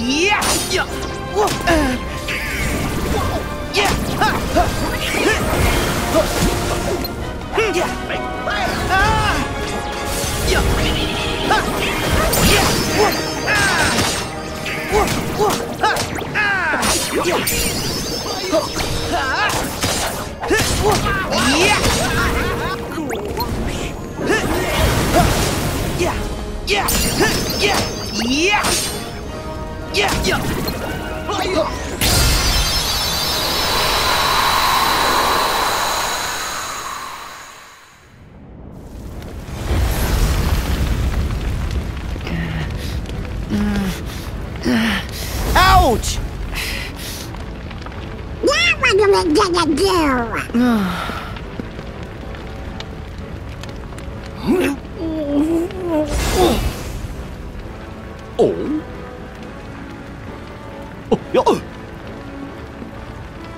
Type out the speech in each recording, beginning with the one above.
Yeah! Yeah! Yeah! Ouch! Now what are we gonna do? Oh.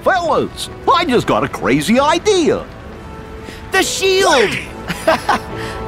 Fellas, I just got a crazy idea. The shield!